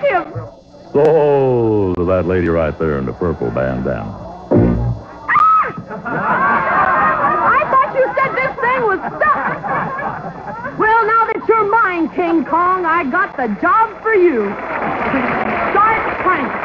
him. So, to that lady right there in the purple bandana. I thought you said this thing was stuck. Well, now that you're mine, King Kong, I got the job for you. Start cranking.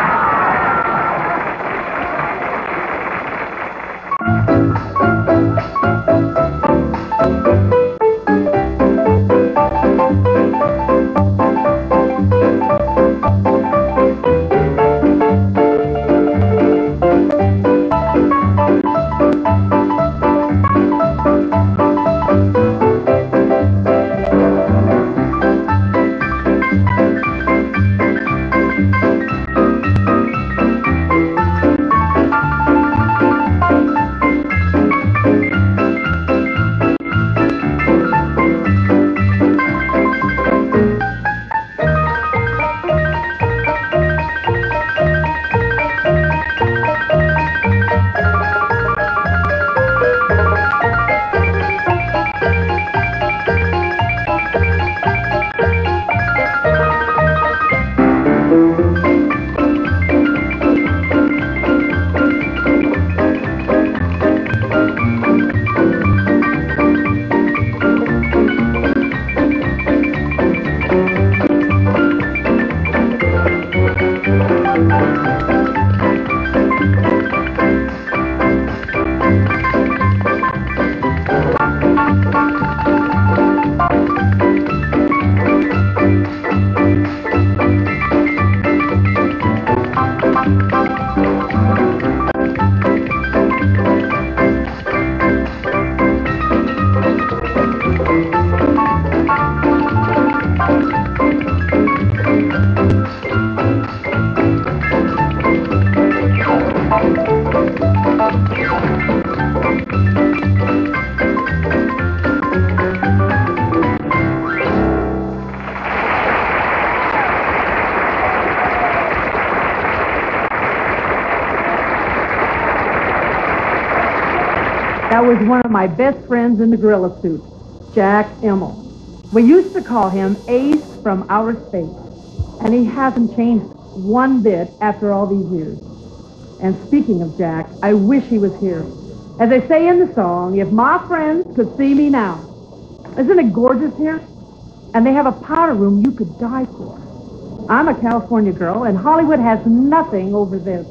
That was one of my best friends in the gorilla suit, Jack Immel. We used to call him Ace from Outer Space, and he hasn't changed one bit after all these years. And speaking of Jack, I wish he was here. As they say in the song, if my friends could see me now. Isn't it gorgeous here? And they have a powder room you could die for. I'm a California girl, and Hollywood has nothing over this.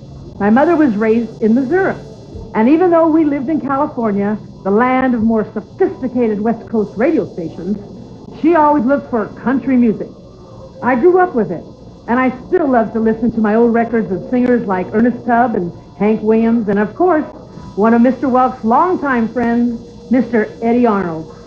My mother was raised in Missouri. And even though we lived in California, the land of more sophisticated West Coast radio stations, she always looked for country music. I grew up with it, and I still love to listen to my old records of singers like Ernest Tubb and Hank Williams, and of course, one of Mr. Welk's longtime friends, Mr. Eddie Arnold.